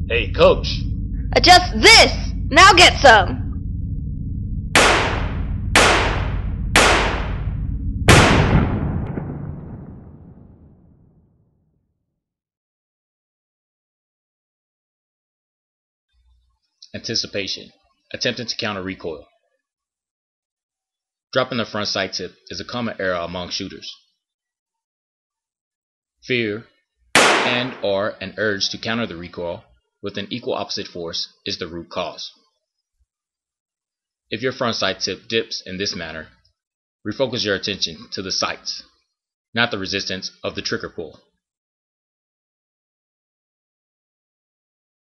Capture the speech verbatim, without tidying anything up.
Hey, coach. Adjust this! Now get some! Anticipation. Attempting to counter recoil. Dropping the front sight tip is a common error among shooters. Fear and or an urge to counter the recoil with an equal opposite force is the root cause. If your front sight tip dips in this manner, refocus your attention to the sights, not the resistance of the trigger pull.